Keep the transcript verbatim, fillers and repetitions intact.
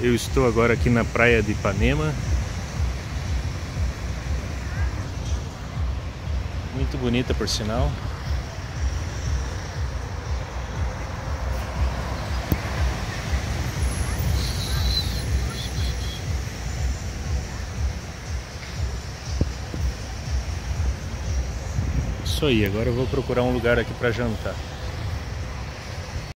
Eu estou agora aqui na praia de Ipanema. Muito bonita, por sinal. Isso aí, agora eu vou procurar um lugar aqui para jantar.